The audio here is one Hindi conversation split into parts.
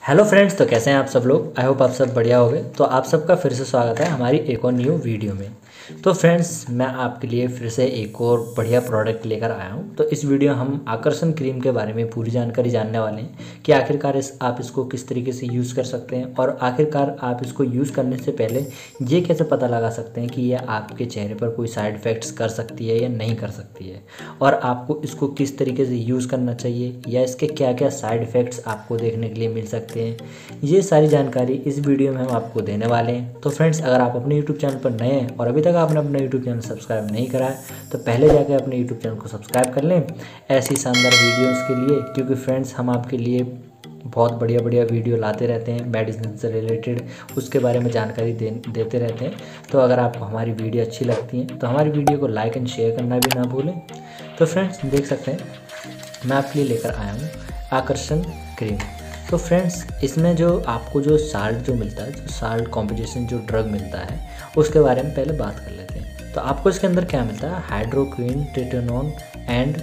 हेलो फ्रेंड्स, तो कैसे हैं आप सब लोग। आई होप आप सब बढ़िया होंगे। तो आप सबका फिर से स्वागत है हमारी एक और न्यू वीडियो में। तो फ्रेंड्स, मैं आपके लिए फिर से एक और बढ़िया प्रोडक्ट लेकर आया हूं। तो इस वीडियो हम आकर्षण क्रीम के बारे में पूरी जानकारी जानने वाले हैं कि आखिरकार आप इसको किस तरीके से यूज़ कर सकते हैं और आखिरकार आप इसको यूज़ करने से पहले ये कैसे पता लगा सकते हैं कि ये आपके चेहरे पर कोई साइड इफ़ेक्ट्स कर सकती है या नहीं कर सकती है, और आपको इसको किस तरीके से यूज़ करना चाहिए या इसके क्या क्या साइड इफ़ेक्ट्स आपको देखने के लिए मिल सकते हैं। ये सारी जानकारी इस वीडियो में हम आपको देने वाले हैं। तो फ्रेंड्स, अगर आप अपने यूट्यूब चैनल पर नए हैं और अभी तक आपने अपना यूट्यूब चैनल सब्सक्राइब नहीं करा है तो पहले जाकर अपने यूट्यूब चैनल को सब्सक्राइब कर लें ऐसी शानदार वीडियोज़ के लिए, क्योंकि फ्रेंड्स हम आपके लिए बहुत बढ़िया बढ़िया वीडियो लाते रहते हैं मेडिसिन से रिलेटेड, उसके बारे में जानकारी देते रहते हैं। तो अगर आपको हमारी वीडियो अच्छी लगती है तो हमारी वीडियो को लाइक एंड शेयर करना भी ना भूलें। तो फ्रेंड्स, देख सकते हैं मैं आपके लिए लेकर आया हूँ आकर्षण क्रीम। तो फ्रेंड्स, इसमें जो आपको जो साल्ट जो मिलता है, जो साल्ट कॉम्पोजिशन जो ड्रग मिलता है, उसके बारे में पहले बात कर लेते हैं। तो आपको इसके अंदर क्या मिलता है, हाइड्रोक्विन, ट्रिटेनोन एंड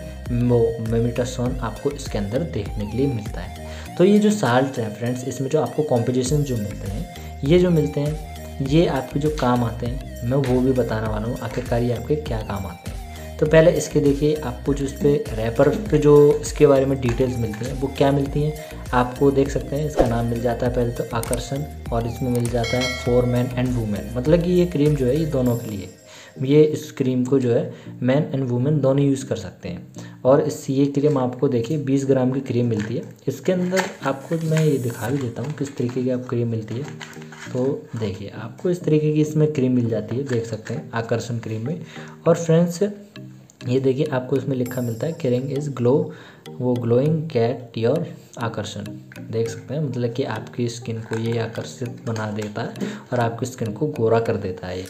मेमिटासोन आपको इसके अंदर देखने के लिए मिलता है। तो ये जो साल्ट है फ्रेंड्स, इसमें जो आपको कॉम्पोजिशन जो मिलते हैं, ये जो मिलते हैं, ये आपके जो काम आते हैं मैं वो भी बताने वाला हूँ आखिरकार ये आपके क्या काम आते हैं। तो पहले इसके देखिए, आपको जो इस पर रैपर पे जो इसके बारे में डिटेल्स मिलती हैं वो क्या मिलती हैं आपको देख सकते हैं। इसका नाम मिल जाता है पहले तो आकर्षण, और इसमें मिल जाता है फॉर मैन एंड वुमेन, मतलब कि ये क्रीम जो है ये दोनों के लिए, ये इस क्रीम को जो है मैन एंड वुमेन दोनों यूज़ कर सकते हैं। और ये क्रीम आपको देखिए 20 ग्राम की क्रीम मिलती है। इसके अंदर आपको मैं ये दिखा भी देता हूँ किस तरीके की आप क्रीम मिलती है। तो देखिए, आपको इस तरीके की इसमें क्रीम मिल जाती है, देख सकते हैं आकर्षण क्रीम में। और फ्रेंड्स, ये देखिए आपको इसमें लिखा मिलता है केयरिंग इज़ ग्लो, वो ग्लोइंग कैट योर आकर्षण, देख सकते हैं, मतलब कि आपकी स्किन को ये आकर्षित बना देता है और आपकी स्किन को गोरा कर देता है।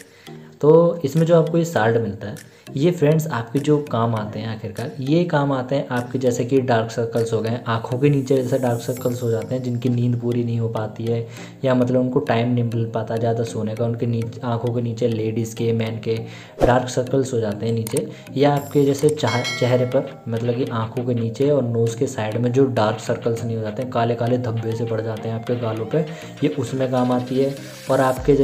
तो इसमें जो आपको ये साल्ट मिलता है, ये फ्रेंड्स आपके जो काम आते हैं आखिरकार, ये काम आते हैं आपके जैसे कि डार्क सर्कल्स हो गए, आँखों के नीचे जैसे डार्क सर्कल्स हो जाते हैं जिनकी नींद पूरी नहीं हो पाती है, या मतलब उनको टाइम नहीं मिल पाता ज़्यादा सोने का, उनके नीचे आँखों के नीचे लेडीज़ के, मैन के डार्क सर्कल्स हो जाते हैं नीचे, या आपके जैसे चेहरे पर मतलब कि आँखों के नीचे और नोज़ के साइड में जो डार्क सर्कल्स नहीं हो जाते हैं, काले काले धब्बे से पड़ जाते हैं आपके गालों पे, ये उसमें काम आती है। और आपके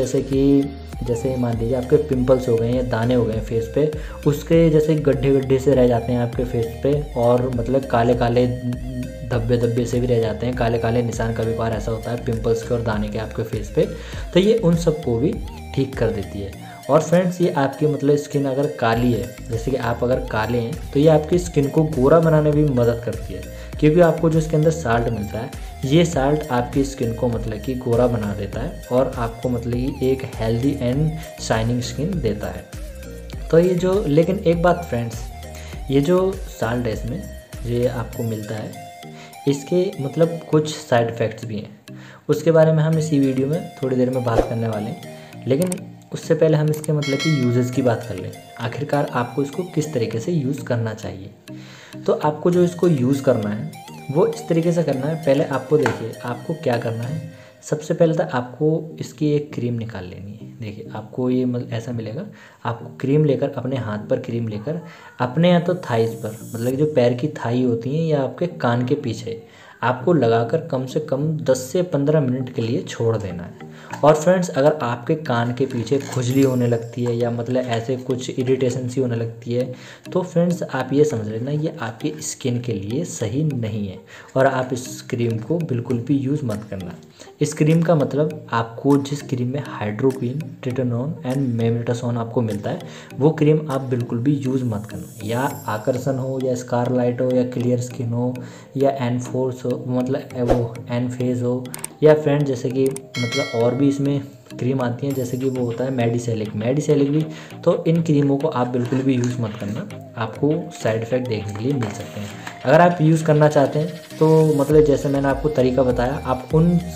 जैसे मान लीजिए आपके पिंपल्स हो गए या दाने हो गए फेस पे, उसके जैसे गड्ढे गड्ढे से रह जाते हैं आपके फेस पे, और मतलब काले काले धब्बे धब्बे से भी रह जाते हैं, काले काले निशान कभी कभार ऐसा होता है पिंपल्स के और दाने के आपके फेस पे, तो ये उन सबको भी ठीक कर देती है। और फ्रेंड्स, ये आपकी मतलब स्किन अगर काली है, जैसे कि आप अगर काले हैं, तो ये आपकी स्किन को गोरा बनाने में भी मदद करती है, क्योंकि आपको जो इसके अंदर साल्ट मिलता है, ये साल्ट आपकी स्किन को मतलब कि गोरा बना देता है और आपको मतलब कि एक हेल्दी एंड शाइनिंग स्किन देता है। तो ये जो, लेकिन एक बात फ्रेंड्स, ये जो साल्ट है इसमें ये आपको मिलता है, इसके मतलब कुछ साइड इफ़ेक्ट्स भी हैं, उसके बारे में हम इसी वीडियो में थोड़ी देर में बात करने वाले हैं। लेकिन उससे पहले हम इसके मतलब कि यूजेस की बात कर लें, आखिरकार आपको इसको किस तरीके से यूज़ करना चाहिए। तो आपको जो इसको यूज़ करना है वो इस तरीके से करना है। पहले आपको देखिए आपको क्या करना है, सबसे पहले तो आपको इसकी एक क्रीम निकाल लेनी है। देखिए आपको ये ऐसा मिलेगा, आपको क्रीम लेकर अपने हाथ पर क्रीम लेकर अपने या तो थाइस पर, मतलब जो पैर की थाई होती है या आपके कान के पीछे, आपको लगाकर कम से कम 10 से 15 मिनट के लिए छोड़ देना है। और फ्रेंड्स, अगर आपके कान के पीछे खुजली होने लगती है या मतलब ऐसे कुछ इरिटेशन सी होने लगती है, तो फ्रेंड्स आप ये समझ लेना ये आपकी स्किन के लिए सही नहीं है और आप इस क्रीम को बिल्कुल भी यूज़ मत करना। इस क्रीम का मतलब आपको जिस क्रीम में हाइड्रोक्विन, ट्रिटेनोन एंड मेमिटासोन आपको मिलता है, वो क्रीम आप बिल्कुल भी यूज़ मत करना। या आकर्षण हो या स्कारलाइट हो या क्लियर स्किन हो या एनफोर्स हो, मतलब वो एनफेज हो, या फ्रेंड जैसे कि मतलब और भी इसमें क्रीम आती हैं, जैसे कि वो होता है मेडिसेलिक भी। तो इन क्रीमों को आप बिल्कुल भी यूज़ मत करना, आपको साइड इफ़ेक्ट देखने के लिए मिल सकते हैं। अगर आप यूज़ करना चाहते हैं तो मतलब जैसे मैंने आपको तरीका बताया, आप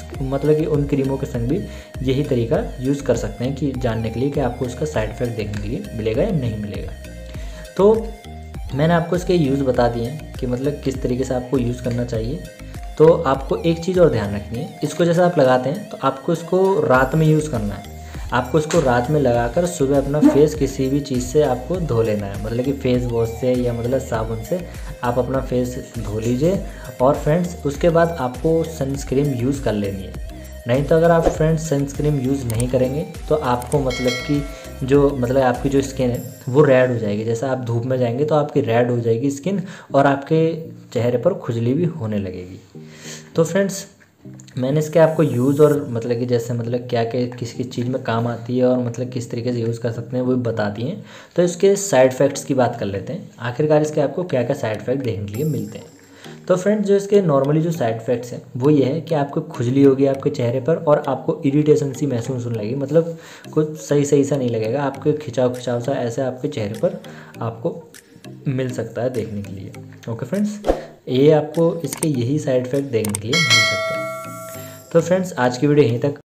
उन क्रीमों के संग भी यही तरीका यूज़ कर सकते हैं कि जानने के लिए कि आपको उसका साइड इफ़ेक्ट देखने के लिए मिलेगा या नहीं मिलेगा। तो मैंने आपको इसके यूज़ बता दिए हैं कि मतलब किस तरीके से आपको यूज़ करना चाहिए। तो आपको एक चीज़ और ध्यान रखनी है, इसको जैसे आप लगाते हैं तो आपको इसको रात में यूज़ करना है। आपको इसको रात में लगाकर सुबह अपना फेस किसी भी चीज़ से आपको धो लेना है, मतलब कि फेस वॉश से या मतलब साबुन से आप अपना फेस धो लीजिए। और फ्रेंड्स उसके बाद आपको सनस्क्रीन यूज़ कर लेनी है। नहीं तो अगर आप फ्रेंड्स सनस्क्रीन यूज़ नहीं करेंगे तो आपको मतलब कि आपकी जो स्किन है वो रेड हो जाएगी। जैसा आप धूप में जाएंगे तो आपकी रेड हो जाएगी स्किन और आपके चेहरे पर खुजली भी होने लगेगी। तो फ्रेंड्स मैंने इसके आपको यूज़ और मतलब कि जैसे क्या क्या किस किस चीज़ में काम आती है और किस तरीके से यूज़ कर सकते हैं वो भी बता दिए हैं। तो इसके साइड इफ़ेक्ट्स की बात कर लेते हैं। आखिरकार इसके आपको क्या क्या साइड इफ़ेक्ट देखने के लिए मिलते हैं। तो फ्रेंड्स जो इसके नॉर्मली जो साइड इफ़ेक्ट्स हैं वो ये है कि आपको खुजली होगी आपके चेहरे पर और आपको इरिटेशन सी महसूस होने लगेगी, मतलब कुछ सही सा नहीं लगेगा, आपके खिंचाव सा ऐसे आपके चेहरे पर आपको मिल सकता है देखने के लिए। ओके फ्रेंड्स, ये आपको इसके यही साइड इफ़ेक्ट देखने के लिए मिल सकते हैं। तो फ्रेंड्स आज की वीडियो यहीं तक।